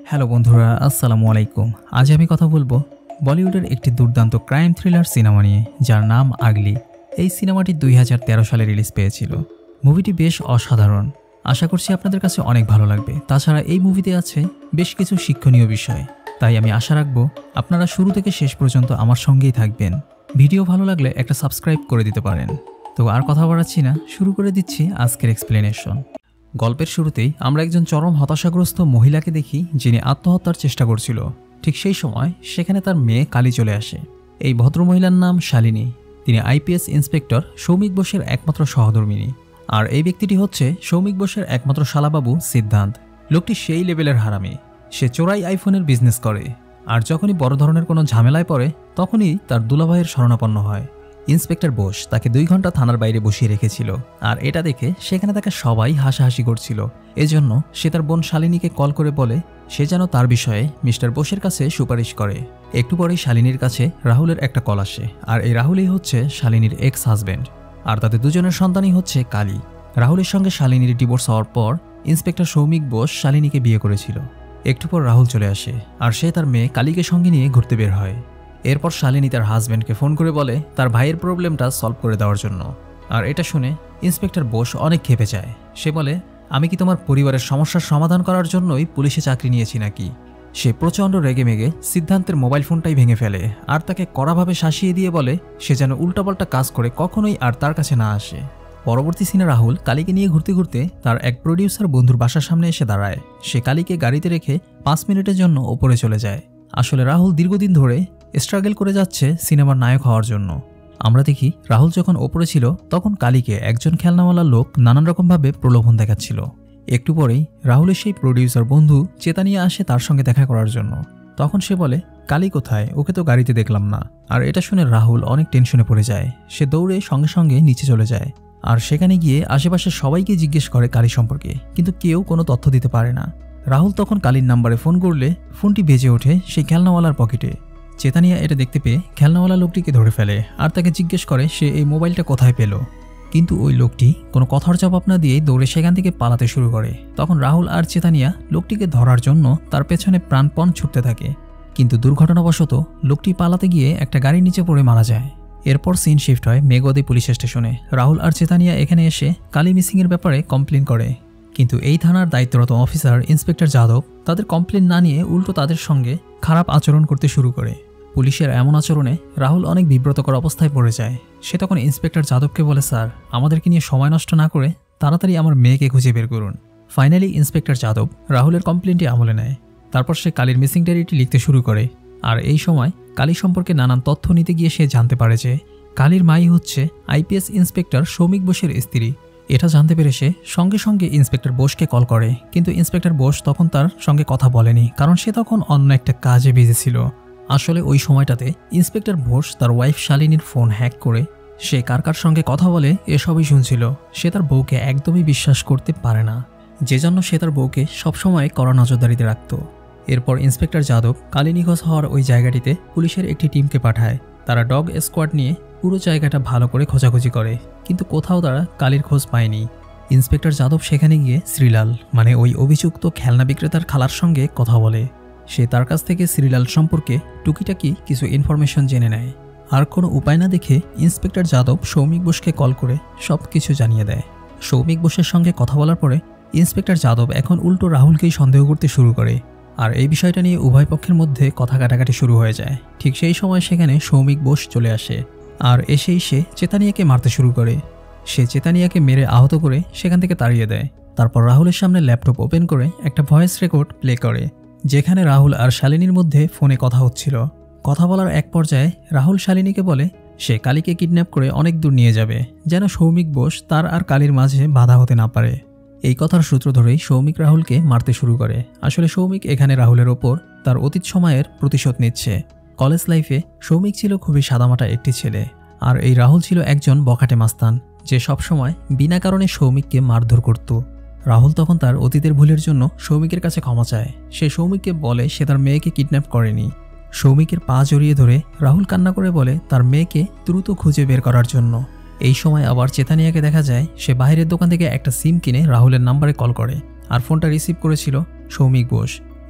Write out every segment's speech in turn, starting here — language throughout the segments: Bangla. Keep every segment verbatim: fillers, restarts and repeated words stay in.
হ্যালো বন্ধুরা, আসসালামু আলাইকুম। আজ আমি কথা বলবো বলিউডের একটি দুর্দান্ত ক্রাইম থ্রিলার সিনেমা নিয়ে, যার নাম আগলি। এই সিনেমাটি দুই হাজার তেরো সালে রিলিজ পেয়েছিল। মুভিটি বেশ অসাধারণ, আশা করছি আপনাদের কাছে অনেক ভালো লাগবে। তাছাড়া এই মুভিতে আছে বেশ কিছু শিক্ষণীয় বিষয়, তাই আমি আশা রাখবো আপনারা শুরু থেকে শেষ পর্যন্ত আমার সঙ্গেই থাকবেন। ভিডিও ভালো লাগলে একটা সাবস্ক্রাইব করে দিতে পারেন। তো আর কথা বাড়াচ্ছি না, শুরু করে দিচ্ছি আজকের এক্সপ্লেনেশন। গল্পের শুরুতেই আমরা একজন চরম হতাশাগ্রস্ত মহিলাকে দেখি, যিনি আত্মহত্যার চেষ্টা করছিল। ঠিক সেই সময় সেখানে তার মেয়ে কালী চলে আসে। এই ভদ্রমহিলার নাম শালিনী। তিনি আইপিএস ইন্সপেক্টর সৌমিক বোসের একমাত্র সহধর্মিনী। আর এই ব্যক্তিটি হচ্ছে সৌমিক বোসের একমাত্র শালাবাবু সিদ্ধান্ত। লোকটি সেই লেভেলের হারামি, সে চোরাই আইফোনের বিজনেস করে। আর যখনই বড় ধরনের কোনো ঝামেলায় পড়ে, তখনই তার দুলাভাইয়ের শরণাপন্ন হয়। ইন্সপেক্টর বোস তাকে দুই ঘন্টা থানার বাইরে বসিয়ে রেখেছিল, আর এটা দেখে সেখানে তাকে সবাই হাসাহাসি করছিল। এজন্য সে তার বোন শালিনীকে কল করে বলে সে যেন তার বিষয়ে মিস্টার বোসের কাছে সুপারিশ করে। একটু পরেই শালিনীর কাছে রাহুলের একটা কল আসে, আর এই রাহুলই হচ্ছে শালিনীর এক্স হাজব্যান্ড। আর তাদের দুজনের সন্তানই হচ্ছে কালী। রাহুলের সঙ্গে শালিনীর ডিভোর্স হওয়ার পর ইন্সপেক্টর সৌমিক বোস শালিনীকে বিয়ে করেছিল। একটু পর রাহুল চলে আসে, আর সে তার মেয়ে কালীকে সঙ্গে নিয়ে ঘুরতে বের হয়। এরপর শালিনী তার হাজব্যান্ডকে ফোন করে বলে তার ভাইয়ের প্রবলেমটা সলভ করে দেওয়ার জন্য। আর এটা শুনে ইন্সপেক্টর বোস অনেক ক্ষেপে যায়। সে বলে, আমি কি তোমার পরিবারের সমস্যার সমাধান করার জন্যই পুলিশে চাকরি নিয়েছি নাকি? সে প্রচণ্ড রেগে মেগে সিদ্ধান্তের মোবাইল ফোনটাই ভেঙে ফেলে, আর তাকে কড়াভাবে শাসিয়ে দিয়ে বলে সে যেন উল্টাপাল্টা কাজ করে কখনোই আর তার কাছে না আসে। পরবর্তী সিনে রাহুল কালীকে নিয়ে ঘুরতে ঘুরতে তার এক প্রডিউসার বন্ধুর বাসার সামনে এসে দাঁড়ায়। সে কালীকে গাড়িতে রেখে পাঁচ মিনিটের জন্য ওপরে চলে যায়। আসলে রাহুল দীর্ঘদিন ধরে স্ট্রাগল করে যাচ্ছে সিনেমার নায়ক হওয়ার জন্য। আমরা দেখি রাহুল যখন ওপরে ছিল তখন কালীকে একজন খেলনাওয়ালা লোক নানান রকমভাবে প্রলোভন দেখাচ্ছিল। একটু পরেই রাহুলের সেই প্রডিউসার বন্ধু চেতানিয়া আসে তার সঙ্গে দেখা করার জন্য। তখন সে বলে, কালী কোথায়? ওকে তো গাড়িতে দেখলাম না। আর এটা শুনে রাহুল অনেক টেনশনে পড়ে যায়। সে দৌড়ে সঙ্গে সঙ্গে নিচে চলে যায়, আর সেখানে গিয়ে আশেপাশে সবাইকে জিজ্ঞেস করে কালী সম্পর্কে, কিন্তু কেউ কোনো তথ্য দিতে পারে না। রাহুল তখন কালীর নাম্বারে ফোন করলে ফোনটি বেজে ওঠে সেই খেলনাওয়ালার পকেটে। চেতানিয়া এটা দেখতে পেয়ে খেলনাওয়ালা লোকটিকে ধরে ফেলে, আর তাকে জিজ্ঞেস করে সে এই মোবাইলটা কোথায় পেল। কিন্তু ওই লোকটি কোনো কথার জবাব না দিয়ে দৌড়ে সেখান থেকে পালাতে শুরু করে। তখন রাহুল আর চেতানিয়া লোকটিকে ধরার জন্য তার পেছনে প্রাণপণ ছুটতে থাকে, কিন্তু দুর্ঘটনাবশত লোকটি পালাতে গিয়ে একটা গাড়ির নিচে পড়ে মারা যায়। এরপর সিন শিফট হয় মেঘওয়াদি পুলিশ স্টেশনে। রাহুল আর চেতানিয়া এখানে এসে কালী মিসিংয়ের ব্যাপারে কমপ্লেন করে, কিন্তু এই থানার দায়িত্বরত অফিসার ইন্সপেক্টর যাদব তাদের কমপ্লেন না নিয়ে উল্টো তাদের সঙ্গে খারাপ আচরণ করতে শুরু করে। পুলিশের এমন আচরণে রাহুল অনেক বিব্রতকর অবস্থায় পড়ে যায়। সে তখন ইন্সপেক্টর যাদবকে বলে, স্যার, আমাদেরকে নিয়ে সময় নষ্ট না করে তাড়াতাড়ি আমার মেয়েকে খুঁজে বের করুন। ফাইনালি ইন্সপেক্টর যাদব রাহুলের কমপ্লেনটি আমলে নেয়। তারপর সে কালীর মিসিং ডায়েরিটি লিখতে শুরু করে। আর এই সময় কালী সম্পর্কে নানান তথ্য নিতে গিয়ে সে জানতে পারে যে কালীর মাই হচ্ছে আইপিএস ইন্সপেক্টর সৌমিক বোসের স্ত্রী। এটা জানতে পেরে সে সঙ্গে সঙ্গে ইন্সপেক্টর বোসকে কল করে, কিন্তু ইন্সপেক্টর বোস তখন তার সঙ্গে কথা বলেনি, কারণ সে তখন অন্য একটা কাজে বিজি ছিল। আসলে ওই সময়টাতে ইন্সপেক্টর বোস তার ওয়াইফ শালিনীর ফোন হ্যাক করে সে কার কার সঙ্গে কথা বলে এসবই শুনছিল। সে তার বউকে একদমই বিশ্বাস করতে পারে না, যে জন্য সে তার বউকে সবসময় কড়া নজরদারিতে রাখত। এরপর ইন্সপেক্টর যাদব কালী নিখোঁজ হওয়ার ওই জায়গাটিতে পুলিশের একটি টিমকে পাঠায়। তারা ডগ স্কোয়াড নিয়ে পুরো জায়গাটা ভালো করে খোঁজাখুঁজি করে, কিন্তু কোথাও তারা কালীর খোঁজ পায়নি। ইন্সপেক্টর যাদব সেখানে গিয়ে শ্রীলাল মানে ওই অভিযুক্ত খেলনা বিক্রেতার খালার সঙ্গে কথা বলে। সে তার কাছ থেকে শ্রীলাল সম্পর্কে টুকিটাকি কিছু ইনফরমেশন জেনে নেয়। আর কোনো উপায় না দেখে ইন্সপেক্টর যাদব সৌমিক বোসকে কল করে সব কিছু জানিয়ে দেয়। সৌমিক বোসের সঙ্গে কথা বলার পরে ইন্সপেক্টর যাদব এখন উল্টো রাহুলকেই সন্দেহ করতে শুরু করে, আর এই বিষয়টা নিয়ে উভয় পক্ষের মধ্যে কথা কাটাকাটি শুরু হয়ে যায়। ঠিক সেই সময় সেখানে সৌমিক বোস চলে আসে, আর এসেই সে চেতানিয়াকে মারতে শুরু করে। সে চেতানিয়াকে মেরে আহত করে সেখান থেকে তাড়িয়ে দেয়। তারপর রাহুলের সামনে ল্যাপটপ ওপেন করে একটা ভয়েস রেকর্ড প্লে করে, যেখানে রাহুল আর শালিনীর মধ্যে ফোনে কথা হচ্ছিল। কথা বলার এক পর্যায়ে রাহুল শালিনীকে বলে সে কালীকে কিডন্যাপ করে অনেক দূর নিয়ে যাবে, যেন সৌমিক বোস তার আর কালীর মাঝে বাধা হতে না পারে। এই কথার সূত্র ধরেই সৌমিক রাহুলকে মারতে শুরু করে। আসলে সৌমিক এখানে রাহুলের ওপর তার অতীত সময়ের প্রতিশোধ নিচ্ছে। কলেজ লাইফে সৌমিক ছিল খুবই সাদামাটা একটি ছেলে, আর এই রাহুল ছিল একজন বখাটে মাস্তান, যে সবসময় বিনা কারণে সৌমিককে মারধর করত। রাহুল তখন তার অতীতের ভুলের জন্য সৌমিকের কাছে ক্ষমা চায়। সে সৌমিককে বলে সে তার মেয়েকে কিডন্যাপ করেনি। সৌমিকের পা জড়িয়ে ধরে রাহুল কান্না করে বলে তার মেয়েকে দ্রুত খুঁজে বের করার জন্য। এই সময় আবার চেতানিয়াকে দেখা যায় সে বাইরের দোকান থেকে একটা সিম কিনে রাহুলের নাম্বারে কল করে, আর ফোনটা রিসিভ করেছিল সৌমিক বোস।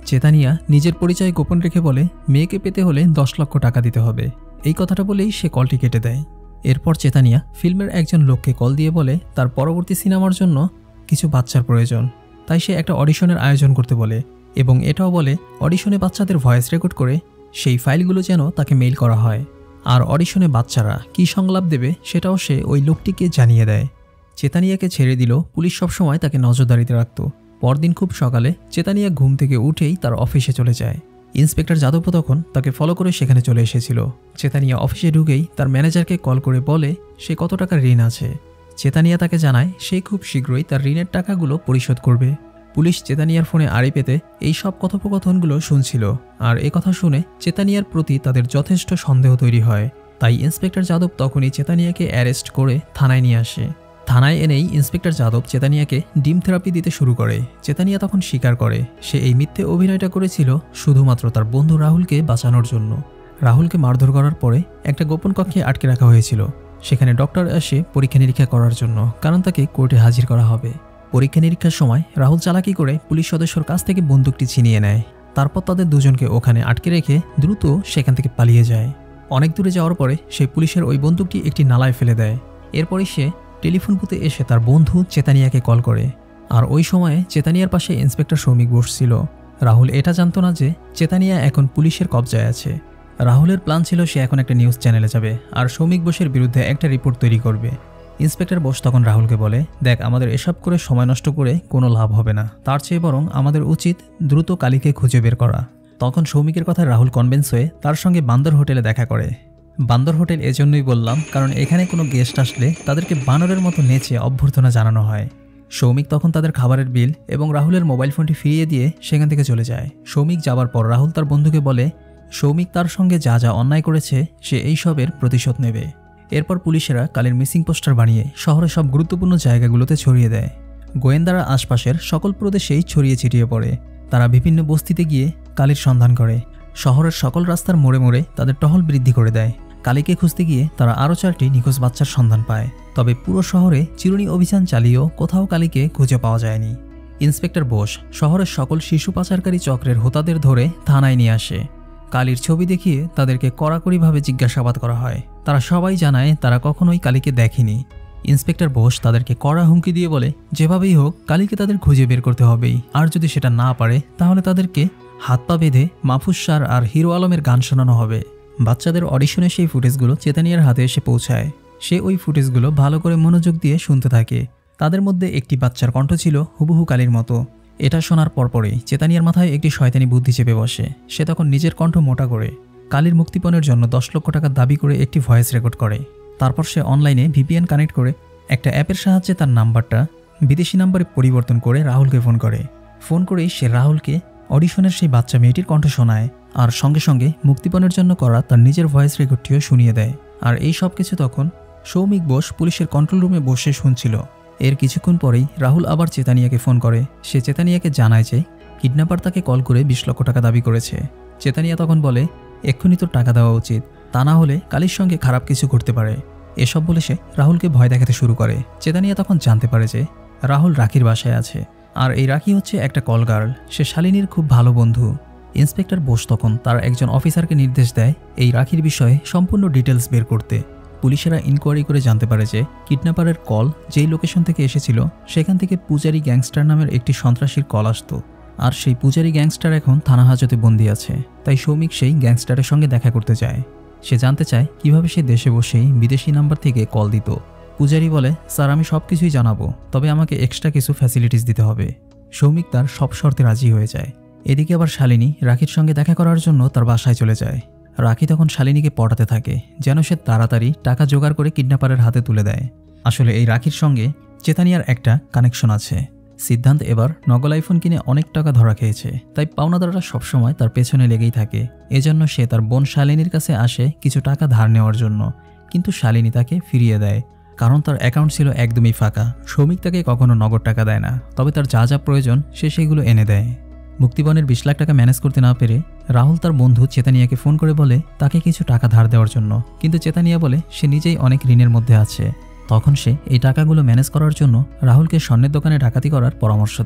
চেতানিয়া নিজের পরিচয় গোপন রেখে বলে মেয়েকে পেতে হলে দশ লক্ষ টাকা দিতে হবে। এই কথাটা বলেই সে কলটি কেটে দেয়। এরপর চেতানিয়া ফিল্মের একজন লোককে কল দিয়ে বলে তার পরবর্তী সিনেমার জন্য কিছু বাচ্চার প্রয়োজন, তাই সে একটা অডিশনের আয়োজন করতে বলে এবং এটাও বলে অডিশনে বাচ্চাদের ভয়েস রেকর্ড করে সেই ফাইলগুলো যেন তাকে মেইল করা হয়, আর অডিশনে বাচ্চারা কী সংলাপ দেবে সেটাও সে ওই লোকটিকে জানিয়ে দেয়। চেতানিয়াকে ছেড়ে দিল পুলিশ সবসময় তাকে নজরদারিতে রাখত। পরদিন খুব সকালে চেতানিয়া ঘুম থেকে উঠেই তার অফিসে চলে যায়। ইন্সপেক্টর যাদবও তখন তাকে ফলো করে সেখানে চলে এসেছিল। চেতানিয়া অফিসে ঢুকেই তার ম্যানেজারকে কল করে বলে সে কত টাকার ঋণ আছে। চেতানিয়া তাকে জানায় সে খুব শীঘ্রই তার ঋণের টাকাগুলো পরিশোধ করবে। পুলিশ চেতানিয়ার ফোনে আড়ি পেতে এই সব কথোপকথনগুলো শুনছিল, আর এ কথা শুনে চেতানিয়ার প্রতি তাদের যথেষ্ট সন্দেহ তৈরি হয়। তাই ইন্সপেক্টর যাদব তখনই চেতানিয়াকে অ্যারেস্ট করে থানায় নিয়ে আসে। থানায় এনেই ইন্সপেক্টর যাদব চেতানিয়াকে ডিম থেরাপি দিতে শুরু করে। চেতানিয়া তখন স্বীকার করে সে এই মিথ্যে অভিনয়টা করেছিল শুধুমাত্র তার বন্ধু রাহুলকে বাঁচানোর জন্য। রাহুলকে মারধর করার পরে একটা গোপন কক্ষে আটকে রাখা হয়েছিল। সেখানে ডক্টর আসে পরীক্ষা নিরীক্ষা করার জন্য, কারণ তাকে কোর্টে হাজির করা হবে। পরীক্ষা নিরীক্ষার সময় রাহুল চালাকি করে পুলিশ সদস্যর কাছ থেকে বন্দুকটি ছিনিয়ে নেয়। তারপর তাদের দুজনকে ওখানে আটকে রেখে দ্রুত সেখান থেকে পালিয়ে যায়। অনেক দূরে যাওয়ার পরে সে পুলিশের ওই বন্দুকটি একটি নালায় ফেলে দেয়। এরপরে সে টেলিফোন বুথে এসে তার বন্ধু চেতানিয়াকে কল করে, আর ওই সময়ে চেতানিয়ার পাশে ইন্সপেক্টর সৌমিক বসছিল। রাহুল এটা জানতো না যে চেতানিয়া এখন পুলিশের কবজায় আছে। রাহুলের প্ল্যান ছিল সে এখন একটা নিউজ চ্যানেলে যাবে আর সৌমিক বোসের বিরুদ্ধে একটা রিপোর্ট তৈরি করবে। ইন্সপেক্টর বোস তখন রাহুলকে বলে দেখ, আমাদের এসব করে সময় নষ্ট করে কোনো লাভ হবে না, তার চেয়ে বরং আমাদের উচিত দ্রুত কালীকে খুঁজে বের করা। তখন সৌমিকের কথায় রাহুল কনভিন্স হয়ে তার সঙ্গে বান্দর হোটেলে দেখা করে। বান্দর হোটেল এজন্যই বললাম কারণ এখানে কোনো গেস্ট আসলে তাদেরকে বানরের মতো নেচে অভ্যর্থনা জানানো হয়। সৌমিক তখন তাদের খাবারের বিল এবং রাহুলের মোবাইল ফোনটি ফিরিয়ে দিয়ে সেখান থেকে চলে যায়। সৌমিক যাবার পর রাহুল তার বন্ধুকে বলে সৌমিক তার সঙ্গে যা যা অন্যায় করেছে সে এই সবের প্রতিশোধ নেবে। এরপর পুলিশেরা কালীর মিসিং পোস্টার বানিয়ে শহরের সব গুরুত্বপূর্ণ জায়গাগুলোতে ছড়িয়ে দেয়। গোয়েন্দারা আশপাশের সকল প্রদেশেই ছড়িয়ে ছিটিয়ে পড়ে। তারা বিভিন্ন বস্তিতে গিয়ে কালীর সন্ধান করে। শহরের সকল রাস্তার মোড়ে মোড়ে তাদের টহল বৃদ্ধি করে দেয়। কালীকে খুঁজতে গিয়ে তারা আরও চারটি নিখোঁজ বাচ্চার সন্ধান পায়। তবে পুরো শহরে চিরুনি অভিযান চালিয়েও কোথাও কালীকে খুঁজে পাওয়া যায়নি। ইন্সপেক্টর বোস শহরের সকল শিশু পাচারকারী চক্রের হোতাদের ধরে থানায় নিয়ে আসে। কালীর ছবি দেখিয়ে তাদেরকে কড়াকড়িভাবে জিজ্ঞাসাবাদ করা হয়। তারা সবাই জানায় তারা কখনোই কালীকে দেখেনি। ইন্সপেক্টর বোস তাদেরকে কড়া হুমকি দিয়ে বলে যেভাবেই হোক কালীকে তাদের খুঁজে বের করতে হবেই, আর যদি সেটা না পারে তাহলে তাদেরকে হাত পা বেঁধে মাহফুজ শাহ আর হিরো আলমের গান শোনানো হবে। বাচ্চাদের অডিশনে সেই ফুটেজগুলো চেতানিয়ার হাতে এসে পৌঁছায়। সে ওই ফুটেজগুলো ভালো করে মনোযোগ দিয়ে শুনতে থাকে। তাদের মধ্যে একটি বাচ্চার কণ্ঠ ছিল হুবহু কালীর মতো। এটা শোনার পরপরই চেতানিয়ার মাথায় একটি শয়তানি বুদ্ধি চেপে বসে। সে তখন নিজের কণ্ঠ মোটা করে কালীর মুক্তিপণের জন্য দশ লক্ষ টাকা দাবি করে একটি ভয়েস রেকর্ড করে। তারপর সে অনলাইনে ভিপিএন কানেক্ট করে একটা অ্যাপের সাহায্যে তার নাম্বারটা বিদেশি নাম্বারে পরিবর্তন করে রাহুলকে ফোন করে। ফোন করেই সে রাহুলকে অডিশনের সেই বাচ্চা মেয়েটির কণ্ঠ শোনায়, আর সঙ্গে সঙ্গে মুক্তিপণের জন্য করা তার নিজের ভয়েস রেকর্ডটিও শুনিয়ে দেয়। আর এই সব কিছু তখন সৌমিক বোস পুলিশের কন্ট্রোল রুমে বসে শুনছিল। এর কিছুক্ষণ পরেই রাহুল আবার চেতানিয়াকে ফোন করে। সে চেতানিয়াকে জানায় যে কিডন্যাপার তাকে কল করে বিশ লক্ষ টাকা দাবি করেছে। চেতানিয়া তখন বলে এক্ষুনি তোর টাকা দেওয়া উচিত, তা না হলে কালীর সঙ্গে খারাপ কিছু করতে পারে। এসব বলে সে রাহুলকে ভয় দেখাতে শুরু করে। চেতানিয়া তখন জানতে পারে যে রাহুল রাখির বাসায় আছে, আর এই রাখি হচ্ছে একটা কল গার্ল। সে শালিনীর খুব ভালো বন্ধু। ইন্সপেক্টর বোস তখন তার একজন অফিসারকে নির্দেশ দেয় এই রাখির বিষয়ে সম্পূর্ণ ডিটেলস বের করতে। পুলিশেরা ইনকোয়ারি করে জানতে পারে যে কিডন্যাপারের কল যেই লোকেশন থেকে এসেছিল সেখান থেকে পূজারি গ্যাংস্টার নামের একটি সন্ত্রাসীর কল আসতো, আর সেই পূজারি গ্যাংস্টার এখন থানা হাজতে বন্দী আছে। তাই সৌমিক সেই গ্যাংস্টারের সঙ্গে দেখা করতে যায়। সে জানতে চায় কিভাবে সে দেশে বসেই বিদেশি নাম্বার থেকে কল দিত। পূজারি বলে স্যার আমি সব কিছুই জানাবো, তবে আমাকে এক্সট্রা কিছু ফ্যাসিলিটিস দিতে হবে। সৌমিক তার সব শর্তে রাজি হয়ে যায়। এদিকে আবার শালিনী রাখির সঙ্গে দেখা করার জন্য তার বাসায় চলে যায়। রাখি তখন শালিনীকে পটাতে থাকে যেন সে তাড়াতাড়ি টাকা জোগাড় করে কিডন্যাপারের হাতে তুলে দেয়। আসলে এই রাখির সঙ্গে চেতানিয়ার একটা কানেকশন আছে। সিদ্ধান্ত এবার নকল আইফোন কিনে অনেক টাকা ধরা খেয়েছে, তাই পাওনাদাররা সবসময় তার পেছনে লেগেই থাকে। এজন্য সে তার বোন শালিনীর কাছে আসে কিছু টাকা ধার নেওয়ার জন্য, কিন্তু শালিনী তাকে ফিরিয়ে দেয় কারণ তার অ্যাকাউন্ট ছিল একদমই ফাঁকা। সৌমিক তাকে কখনো নগদ টাকা দেয় না, তবে তার যা যা প্রয়োজন সে সেগুলো এনে দেয়। মুক্তিপণের বিশ লাখ টাকা ম্যানেজ করতে না পেরে রাহুল তার বন্ধু চেতানিয়াকে ফোন করে বলে তাকে কিছু টাকা ধার দেওয়ার জন্য, কিন্তু চেতানিয়া বলে সে নিজেই অনেক ঋণের মধ্যে আছে। তখন সে এই টাকাগুলো ম্যানেজ করার জন্য রাহুলকে স্বর্ণের দোকানে ডাকাতি করার পরামর্শ দেয়।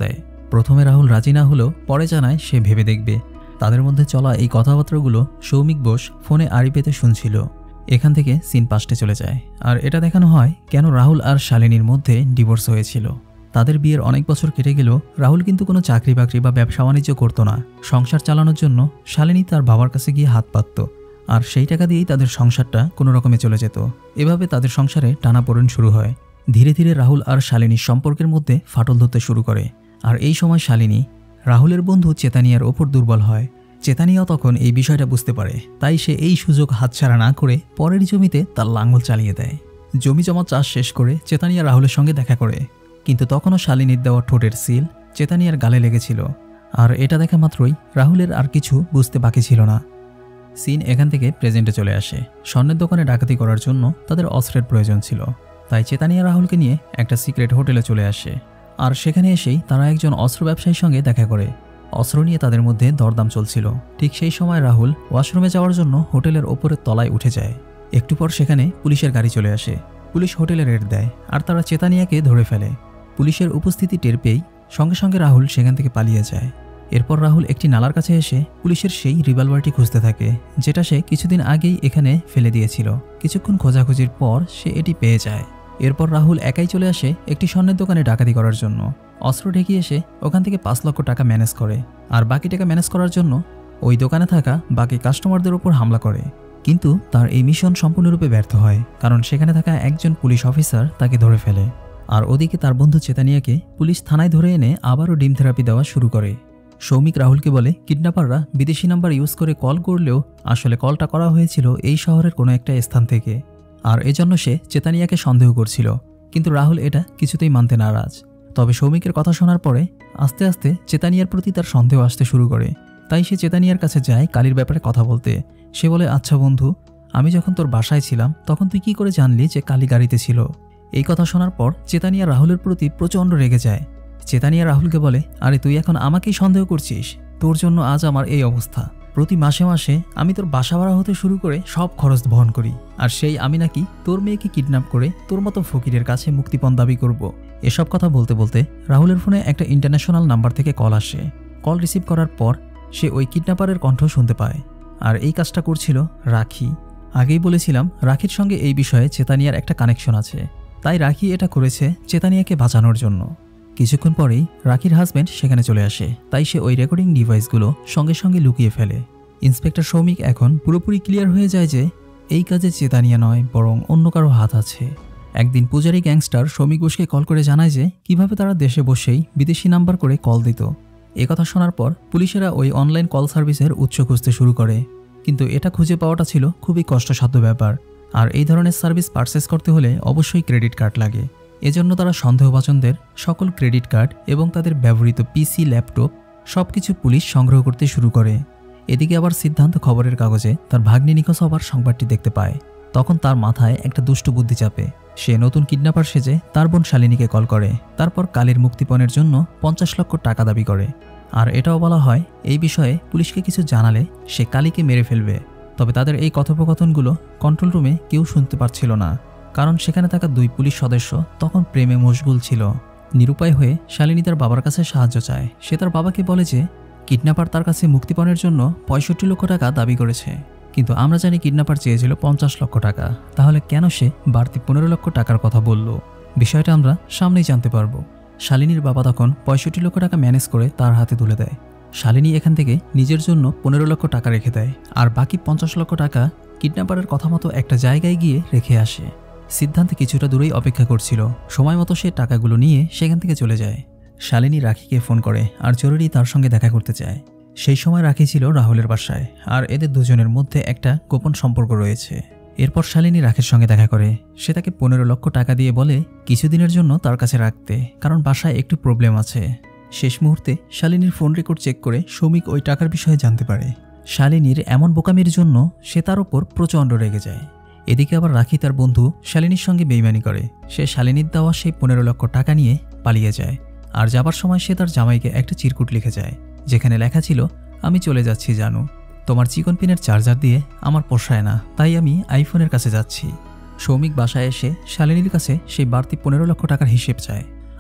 প্রথমে রাহুল রাজি না হলেও পরে জানায় সে ভেবে দেখবে। তাদের মধ্যে চলা এই কথাবার্তাগুলো সৌমিক বোস ফোনে আড়ি পেতে শুনছিল। এখান থেকে সিন পাস্টে চলে যায় আর এটা দেখানো হয় কেন রাহুল আর শালিনীর মধ্যে ডিভোর্স হয়েছিল। তাদের বিয়ের অনেক বছর কেটে গেলেও রাহুল কিন্তু কোনো চাকরি বাকরি বা ব্যবসা বাণিজ্য করতো না। সংসার চালানোর জন্য শালিনী তার বাবার কাছে গিয়ে হাত পাতত আর সেই টাকা দিয়েই তাদের সংসারটা কোনো রকমে চলে যেত। এভাবে তাদের সংসারে টানাপোড়েন শুরু হয়। ধীরে ধীরে রাহুল আর শালিনীর সম্পর্কের মধ্যে ফাটল ধরতে শুরু করে। আর এই সময় শালিনী রাহুলের বন্ধু চেতানিয়ার ওপর দুর্বল হয়। চেতানিয়াও তখন এই বিষয়টা বুঝতে পারে, তাই সে এই সুযোগ হাতছাড়া না করে পরের জমিতে তার লাঙ্গল চালিয়ে দেয়। জমি জমা চাষ শেষ করে চেতানিয়া রাহুলের সঙ্গে দেখা করে, কিন্তু তখনও শালিনীর দেওয়া ঠোঁটের সিল চেতানিয়ার গালে লেগেছিল। আর এটা দেখা মাত্রই রাহুলের আর কিছু বুঝতে বাকি ছিল না। সিন এখান থেকে প্রেজেন্টে চলে আসে। স্বর্ণের দোকানে ডাকাতি করার জন্য তাদের অস্ত্রের প্রয়োজন ছিল, তাই চেতানিয়া রাহুলকে নিয়ে একটা সিক্রেট হোটেলে চলে আসে। আর সেখানে এসেই তারা একজন অস্ত্র ব্যবসায়ীর সঙ্গে দেখা করে। অস্ত্র নিয়ে তাদের মধ্যে দরদাম চলছিল। ঠিক সেই সময় রাহুল ওয়াশরুমে যাওয়ার জন্য হোটেলের ওপরের তলায় উঠে যায়। একটু পর সেখানে পুলিশের গাড়ি চলে আসে। পুলিশ হোটেলে রেড দেয় আর তারা চেতানিয়াকে ধরে ফেলে। পুলিশের উপস্থিতি টের পেয়েই সঙ্গে সঙ্গে রাহুল সেখান থেকে পালিয়ে যায়। এরপর রাহুল একটি নালার কাছে এসে পুলিশের সেই রিভলভারটি খুঁজতে থাকে, যেটা সে কিছুদিন আগেই এখানে ফেলে দিয়েছিল। কিছুক্ষণ খোঁজাখুঁজির পর সে এটি পেয়ে যায়। এরপর রাহুল একাই চলে আসে একটি স্বর্ণের দোকানে ডাকাতি করার জন্য। অস্ত্র ঢেকে এসে ওখান থেকে পাঁচ লক্ষ টাকা ম্যানেজ করে আর বাকি টাকা ম্যানেজ করার জন্য ওই দোকানে থাকা বাকি কাস্টমারদের উপর হামলা করে। কিন্তু তার এই মিশন সম্পূর্ণরূপে ব্যর্থ হয়, কারণ সেখানে থাকা একজন পুলিশ অফিসার তাকে ধরে ফেলে। আর ওদিকে তার বন্ধু চেতানিয়াকে পুলিশ থানায় ধরে এনে আবারও ডিম থেরাপি দেওয়া শুরু করে। সৌমিক রাহুলকে বলে কিডন্যাপাররা বিদেশি নাম্বার ইউজ করে কল করলেও আসলে কলটা করা হয়েছিল এই শহরের কোনো একটা স্থান থেকে, আর এজন্য সে চেতানিয়াকে সন্দেহ করছিল। কিন্তু রাহুল এটা কিছুতেই মানতে নারাজ। তবে সৌমিকের কথা শোনার পরে আস্তে আস্তে চেতানিয়ার প্রতি তার সন্দেহ আসতে শুরু করে। তাই সে চেতানিয়ার কাছে যায় কালির ব্যাপারে কথা বলতে। সে বলে, আচ্ছা বন্ধু, আমি যখন তোর বাসায় ছিলাম তখন তুই কি করে জানলি যে কালি গাড়িতে ছিল? এই কথা শোনার পর চেতানিয়া রাহুলের প্রতি প্রচণ্ড রেগে যায়। চেতানিয়া রাহুলকে বলে, আরে তুই এখন আমাকেই সন্দেহ করছিস? তোর জন্য আজ আমার এই অবস্থা। প্রতি মাসে মাসে আমি তোর বাসা ভাড়া হতে শুরু করে সব খরচ বহন করি, আর সেই আমি নাকি তোর মেয়েকে কিডন্যাপ করে তোর মতো ফকিরের কাছে মুক্তিপণ দাবি করব। এসব কথা বলতে বলতে রাহুলের ফোনে একটা ইন্টারন্যাশনাল নাম্বার থেকে কল আসে। কল রিসিভ করার পর সে ওই কিডন্যাপারের কণ্ঠ শুনতে পায়। আর এই কাজটা করছিল রাখি। আগেই বলেছিলাম রাখির সঙ্গে এই বিষয়ে চেতানিয়ার একটা কানেকশন আছে, তাই রাখি এটা করেছে চেতানিয়াকে বাঁচানোর জন্য। কিছুক্ষণ পরেই রাখির হাজব্যান্ড সেখানে চলে আসে, তাই সে ওই রেকর্ডিং ডিভাইসগুলো সঙ্গে সঙ্গে লুকিয়ে ফেলে। ইন্সপেক্টর সৌমিক এখন পুরোপুরি ক্লিয়ার হয়ে যায় যে এই কাজে চেতানিয়া নয়, বরং অন্য কারো হাত আছে। একদিন পূজারি গ্যাংস্টার সৌমিক বোসকে কল করে জানায় যে কিভাবে তারা দেশে বসেই বিদেশি নাম্বার করে কল দিত। একথা শোনার পর পুলিশেরা ওই অনলাইন কল সার্ভিসের উৎস খুঁজতে শুরু করে, কিন্তু এটা খুঁজে পাওয়াটা ছিল খুবই কষ্টসাধ্য ব্যাপার। আর এই ধরনের সার্ভিস পারচেস করতে হলে অবশ্যই ক্রেডিট কার্ড লাগে। এজন্য তারা সন্দেহভাজনদের সকল ক্রেডিট কার্ড এবং তাদের ব্যবহৃত পিসি, ল্যাপটপ সবকিছু পুলিশ সংগ্রহ করতে শুরু করে। এদিকে আবার সিদ্ধান্ত খবরের কাগজে তার ভাগ্নি নিখোঁজ হবার সংবাদটি দেখতে পায়। তখন তার মাথায় একটা দুষ্ট বুদ্ধি চাপে। সে নতুন কিডন্যাপার সেজে তার বোন শালিনীকে কল করে, তারপর কালীর মুক্তিপণের জন্য পঞ্চাশ লক্ষ টাকা দাবি করে। আর এটাও বলা হয় এই বিষয়ে পুলিশকে কিছু জানালে সে কালীকে মেরে ফেলবে। তবে তাদের এই কথোপকথনগুলো কন্ট্রোল রুমে কেউ শুনতে পারছিল না, কারণ সেখানে থাকা দুই পুলিশ সদস্য তখন প্রেমে মশগুল ছিল। নিরুপায় হয়ে শালিনী তার বাবার কাছে সাহায্য চায়। সে তার বাবাকে বলে যে কিডন্যাপার তার কাছে মুক্তিপণের জন্য পঁয়ষট্টি লক্ষ টাকা দাবি করেছে, কিন্তু আমরা জানি কিডন্যাপার চেয়েছিল পঞ্চাশ লক্ষ টাকা। তাহলে কেন সে বাড়তি পনেরো লক্ষ টাকার কথা বলল? বিষয়টা আমরা সামনেই জানতে পারবো। শালিনীর বাবা তখন পঁয়ষট্টি লক্ষ টাকা ম্যানেজ করে তার হাতে তুলে দেয়। শালিনী এখান থেকে নিজের জন্য পনেরো লক্ষ টাকা রেখে দেয়, আর বাকি পঞ্চাশ লক্ষ টাকা কিডন্যাপারের কথা মতো একটা জায়গায় গিয়ে রেখে আসে। সিদ্ধান্ত কিছুটা দূরেই অপেক্ষা করছিল। সময় মতো সে টাকাগুলো নিয়ে সেখান থেকে চলে যায়। শালিনী রাখিকে ফোন করে আর জরুরি তার সঙ্গে দেখা করতে চায়। সেই সময় রাখি ছিল রাহুলের বাসায়, আর এদের দুজনের মধ্যে একটা গোপন সম্পর্ক রয়েছে। এরপর শালিনী রাখির সঙ্গে দেখা করে। সে তাকে পনেরো লক্ষ টাকা দিয়ে বলে কিছুদিনের জন্য তার কাছে রাখতে, কারণ বাসায় একটু প্রবলেম আছে। শেষ মুহূর্তে শালিনীর ফোন রেকর্ড চেক করে সৌমিক ওই টাকার বিষয়ে জানতে পারে। শালিনীর এমন বোকামির জন্য সে তার উপর প্রচণ্ড রেগে যায়। এদিকে আবার রাখি তার বন্ধু শালিনীর সঙ্গে বেইমানি করে। সে শালিনীর দেওয়া সেই পনেরো লক্ষ টাকা নিয়ে পালিয়ে যায়। আর যাবার সময় সে তার জামাইকে একটা চিরকুট লিখে যায়, যেখানে লেখা ছিল, আমি চলে যাচ্ছি জানু, তোমার চিকন পিনের চার্জার দিয়ে আমার পোষায় না, তাই আমি আইফোনের কাছে যাচ্ছি। সৌমিক বাসায় এসে শালিনীর কাছে সেই বাড়তি পনেরো লক্ষ টাকার হিসেব চায়।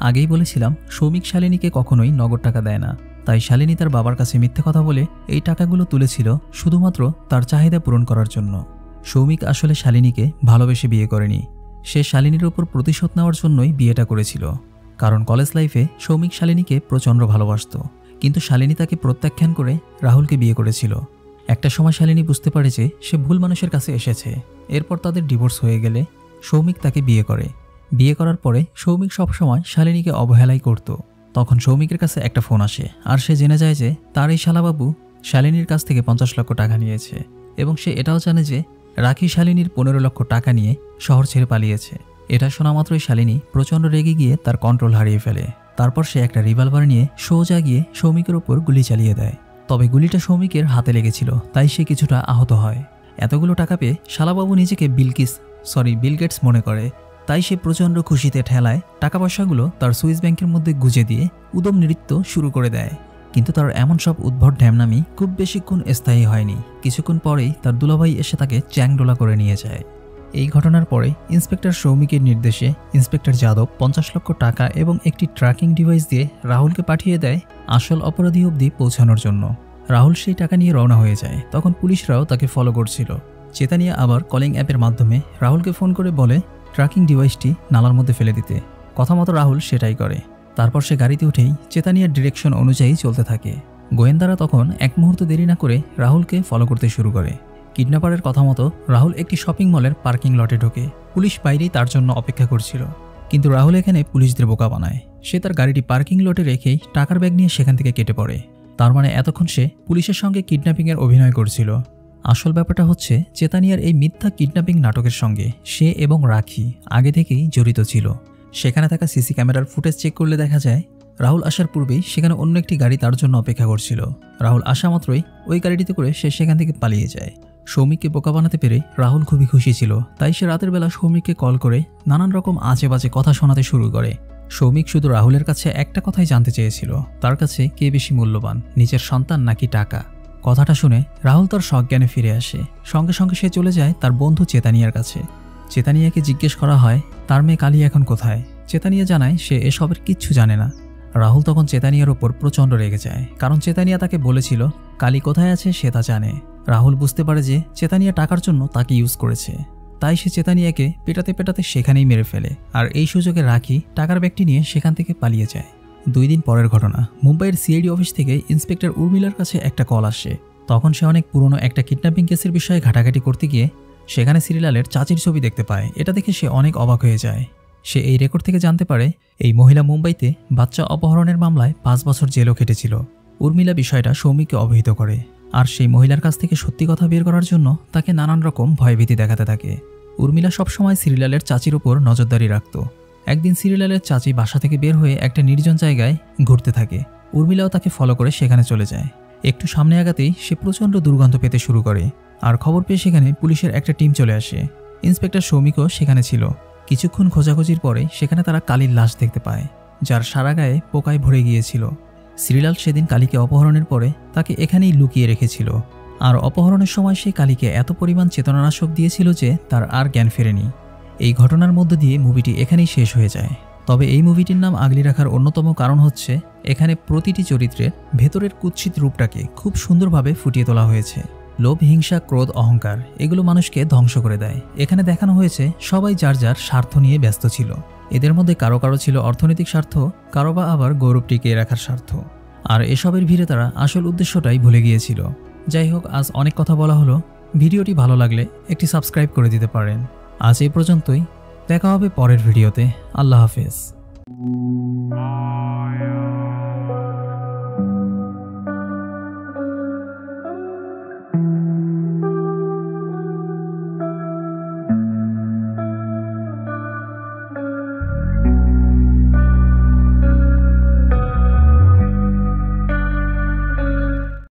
আগেই বলেছিলাম সৌমিক শালিনীকে কখনোই নগদ টাকা দেয় না, তাই শালিনী তার বাবার কাছে মিথ্যে কথা বলে এই টাকাগুলো তুলেছিল শুধুমাত্র তার চাহিদা পূরণ করার জন্য। সৌমিক আসলে শালিনীকে ভালোবেসে বিয়ে করেনি, সে শালিনীর ওপর প্রতিশোধ নেওয়ার জন্যই বিয়েটা করেছিল। কারণ কলেজ লাইফে সৌমিক শালিনীকে প্রচণ্ড ভালোবাসত, কিন্তু শালিনী তাকে প্রত্যাখ্যান করে রাহুলকে বিয়ে করেছিল। একটা সময় শালিনী বুঝতে পারে যে সে ভুল মানুষের কাছে এসেছে। এরপর তাদের ডিভোর্স হয়ে গেলে সৌমিক তাকে বিয়ে করে। বিয়ে করার পরে সৌমিক সবসময় শালিনীকে অবহেলাই করত। তখন সৌমিকের কাছে একটা ফোন আসে, আর সে জেনে যায় যে তার এই শালাবাবু শালিনীর কাছ থেকে পঞ্চাশ লক্ষ টাকা নিয়েছে, এবং সে এটাও জানে যে রাখি শালিনীর পনেরো লক্ষ টাকা নিয়ে শহর ছেড়ে পালিয়েছে। এটা শোনা মাত্রই শালিনী প্রচণ্ড রেগে গিয়ে তার কন্ট্রোল হারিয়ে ফেলে। তারপর সে একটা রিভলভার নিয়ে সোজা গিয়ে সৌমিকের ওপর গুলি চালিয়ে দেয়। তবে গুলিটা সৌমিকের হাতে লেগেছিল, তাই সে কিছুটা আহত হয়। এতগুলো টাকা পেয়ে শালাবাবু নিজেকে বিলকিস সরি বিল গেটস মনে করে, তাই সে প্রচণ্ড খুশিতে ঠেলায় টাকা পয়সাগুলো তার সুইস ব্যাংকের মধ্যে গুজে দিয়ে উদম নৃত্য শুরু করে দেয়। কিন্তু তার এমন সব উদ্ভট ঢ্যামনামি খুব বেশিক্ষণ স্থায়ী হয়নি। কিছুক্ষণ পরেই তার দুলাভাই এসে তাকে চ্যাংডোলা করে নিয়ে যায়। এই ঘটনার পরে ইন্সপেক্টর সৌমিকের নির্দেশে ইন্সপেক্টর যাদব পঞ্চাশ লক্ষ টাকা এবং একটি ট্র্যাকিং ডিভাইস দিয়ে রাহুলকে পাঠিয়ে দেয় আসল অপরাধী অবধি পৌঁছানোর জন্য। রাহুল সেই টাকা নিয়ে রওনা হয়ে যায়। তখন পুলিশরাও তাকে ফলো করছিল। চেতানিয়া আবার কলিং অ্যাপের মাধ্যমে রাহুলকে ফোন করে বলে ট্র্যাকিং ডিভাইসটি নালার মধ্যে ফেলে দিতে। কথা মতো রাহুল সেটাই করে। তারপর সে গাড়িতে উঠেই চেতানিয়ার ডিরেকশন অনুযায়ী চলতে থাকে। গোয়েন্দারা তখন এক মুহূর্ত দেরি না করে রাহুলকে ফলো করতে শুরু করে। কিডন্যাপারের কথা মতো রাহুল একটি শপিং মলের পার্কিং লটে ঢোকে। পুলিশ বাইরেই তার জন্য অপেক্ষা করছিল, কিন্তু রাহুল এখানে পুলিশদের বোকা বানায়। সে তার গাড়িটি পার্কিং লটে রেখেই টাকার ব্যাগ নিয়ে সেখান থেকে কেটে পড়ে। তার মানে এতক্ষণ সে পুলিশের সঙ্গে কিডন্যাপিংয়ের অভিনয় করছিল। আসল ব্যাপারটা হচ্ছে চেতানিয়ার এই মিথ্যা কিডন্যাপিং নাটকের সঙ্গে সে এবং রাখি আগে থেকেই জড়িত ছিল। সেখানে থাকা সিসি ক্যামেরার ফুটেজ চেক করলে দেখা যায় রাহুল আসার পূর্বেই সেখানে অন্য একটি গাড়ি তার জন্য অপেক্ষা করছিল। রাহুল আসা মাত্রই ওই গাড়িটিতে করে সে সেখান থেকে পালিয়ে যায়। সৌমিককে বোকা বানাতে পেরে রাহুল খুবই খুশি ছিল, তাই সে রাতের বেলা সৌমিককে কল করে নানান রকম আজে বাজে কথা শোনাতে শুরু করে। সৌমিক শুধু রাহুলের কাছে একটা কথাই জানতে চেয়েছিল, তার কাছে কে বেশি মূল্যবান, নিজের সন্তান নাকি টাকা। কথাটা শুনে রাহুল তার সজ্ঞানে ফিরে আসে। সঙ্গে সঙ্গে সে চলে যায় তার বন্ধু চেতানিয়ার কাছে। চেতানিয়াকে জিজ্ঞেস করা হয় তার মেয়ে কালী এখন কোথায়। চেতানিয়া জানায় সে এসবের কিচ্ছু জানে না। রাহুল তখন চেতানিয়ার ওপর প্রচণ্ড রেগে যায়, কারণ চেতানিয়া তাকে বলেছিল কালী কোথায় আছে সে তা জানে। রাহুল বুঝতে পারে যে চেতানিয়া টাকার জন্য তাকে ইউজ করেছে, তাই সে চেতানিয়াকে পেটাতে পেটাতে সেখানেই মেরে ফেলে। আর এই সুযোগে রাখি টাকার ব্যাগটি নিয়ে সেখান থেকে পালিয়ে যায়। দুই দিন পরের ঘটনা, মুম্বাইয়ের সিআইডি অফিস থেকে ইন্সপেক্টর উর্মিলার কাছে একটা কল আসে। তখন সে অনেক পুরনো একটা কিডন্যাপিং কেসের বিষয়ে ঘাটাঘাটি করতে গিয়ে সেখানে শ্রীলালের চাচির ছবি দেখতে পায়। এটা দেখে সে অনেক অবাক হয়ে যায়। সে এই রেকর্ড থেকে জানতে পারে এই মহিলা মুম্বাইতে বাচ্চা অপহরণের মামলায় পাঁচ বছর জেলও খেটেছিল। উর্মিলা বিষয়টা সৌমিককে অবহিত করে, আর সেই মহিলার কাছ থেকে সত্যি কথা বের করার জন্য তাকে নানান রকম ভয়ভীতি দেখাতে থাকে। উর্মিলা সবসময় শ্রীলালের চাচির ওপর নজরদারি রাখত। একদিন শ্রীলালের চাচি বাসা থেকে বের হয়ে একটা নির্জন জায়গায় ঘুরতে থাকে। উর্মিলাও তাকে ফলো করে সেখানে চলে যায়। একটু সামনে আগাতেই সে প্রচণ্ড দুর্গন্ধ পেতে শুরু করে, আর খবর পেয়ে সেখানে পুলিশের একটা টিম চলে আসে। ইন্সপেক্টর সৌমিকও সেখানে ছিল। কিছুক্ষণ খোঁজাখুঁজির পরে সেখানে তারা কালীর লাশ দেখতে পায়, যার সারা গায়ে পোকায় ভরে গিয়েছিল। শ্রীলাল সেদিন কালীকে অপহরণের পরে তাকে এখানেই লুকিয়ে রেখেছিল, আর অপহরণের সময় সে কালীকে এত পরিমাণ চেতনানাশক দিয়েছিল যে তার আর জ্ঞান ফেরেনি। এই ঘটনার মধ্য দিয়ে মুভিটি এখানেই শেষ হয়ে যায়। তবে এই মুভিটির নাম আগলি রাখার অন্যতম কারণ হচ্ছে এখানে প্রতিটি চরিত্রের ভেতরের কুৎসিত রূপটাকে খুব সুন্দরভাবে ফুটিয়ে তোলা হয়েছে। লোভ, হিংসা, ক্রোধ, অহংকার এগুলো মানুষকে ধ্বংস করে দেয়। এখানে দেখানো হয়েছে সবাই যার যার স্বার্থ নিয়ে ব্যস্ত ছিল। এদের মধ্যে কারো কারো ছিল অর্থনৈতিক স্বার্থ, কারো বা আবার গৌরব টিকিয়ে রাখার স্বার্থ। আর এসবের ভিড়ে তারা আসল উদ্দেশ্যটাই ভুলে গিয়েছিল। যাই হোক, আজ অনেক কথা বলা হলো। ভিডিওটি ভালো লাগলে একটি সাবস্ক্রাইব করে দিতে পারেন। আজ এই পর্যন্তই, দেখা হবে পরের ভিডিওতে। আল্লাহ হাফেজ।